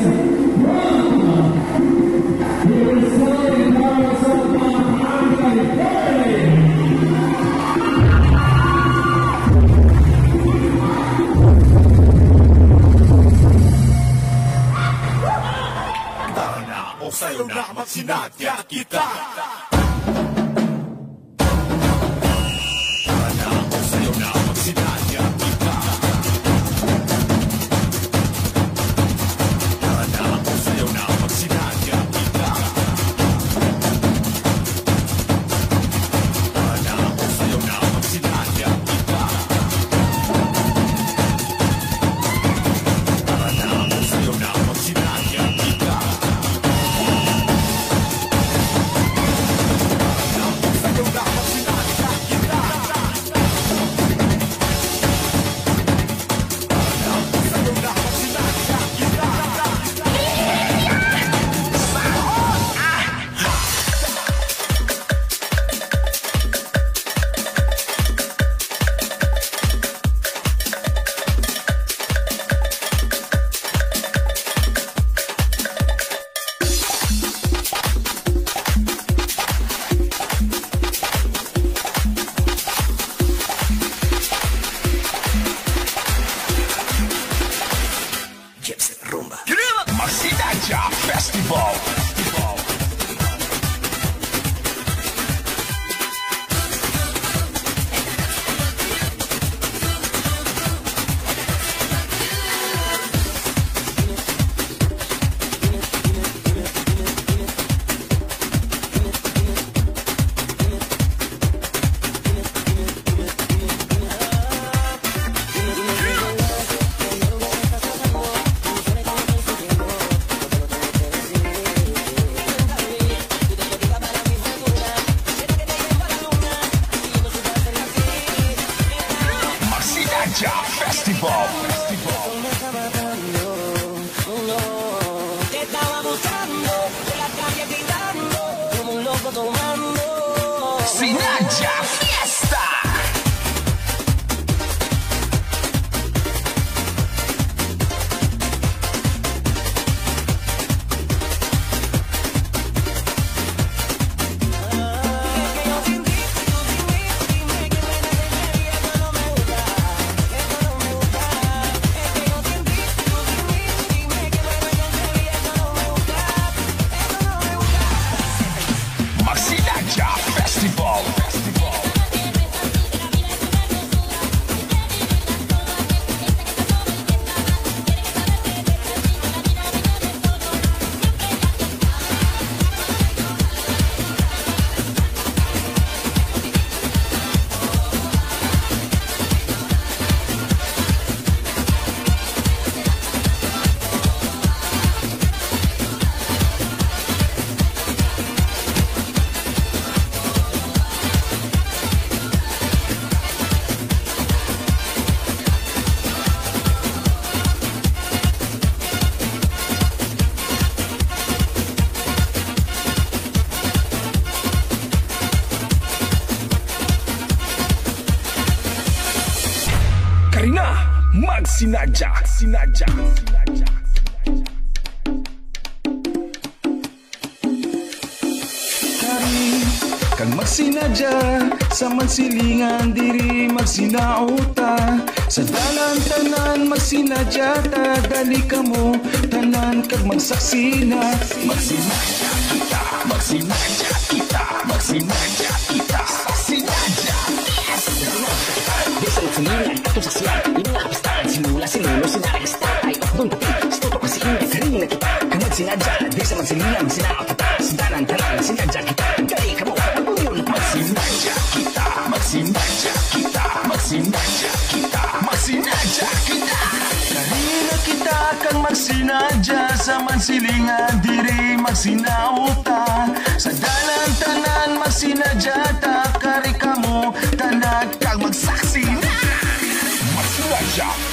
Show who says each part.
Speaker 1: Sa'yo na magsinadya kita. Sa'yo na magsinadya kita. Sa'yo na magsinadya kita. Sa'yo na magsinadya kita. Sa'yo na magsinadya kita. Magsinadya Festival. Festival.
Speaker 2: Te estaba buscando, por la calle gritando, como un loco tomando.
Speaker 1: Sinadya Fiesta.
Speaker 3: Karina, magsinadya, sinadya. Kang magsinadya sa mansilingan diri magsinauta sa dalan tanan magsinadya ta dali kamo tanan kag magsaksina magsinadya kita magsinadya kita magsinadya kita sinadya
Speaker 4: Desa magsilingan atong saksiyan ini nga kapistahan simula sinulo sinaragista ay doon pati stoto kasi ingat rin na kita kang magsinadya desa magsilingan sinauta ta sa dalan tanan sinadya kita dali kamo
Speaker 1: Magsinadya kita, magsinadya kita, magsinadya kita, magsinadya kita.
Speaker 3: Karina kita kang magsinadya sa mansilingan diri magsinauta sa dalan tanan magsinadya ta kari kamo tanan kang magsaksi
Speaker 1: Magsinadya